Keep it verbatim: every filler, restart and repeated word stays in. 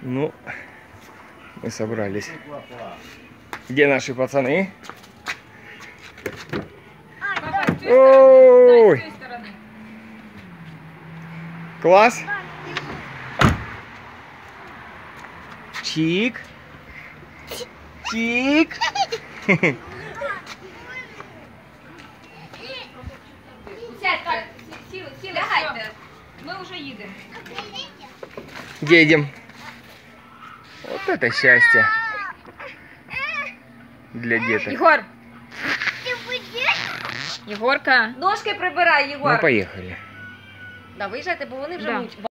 Ну, мы собрались. Где наши пацаны? Ой! Класс! Чик! Чик! Сядьте, сіли, сіли, лягайте. Ми вже їдемо. Едем. Вот это счастье для деток. Єгор! Єгорка! Ножки прибирай, Єгор! Ну, поехали. Да, виїжджайте, бо вони вже Да. муть.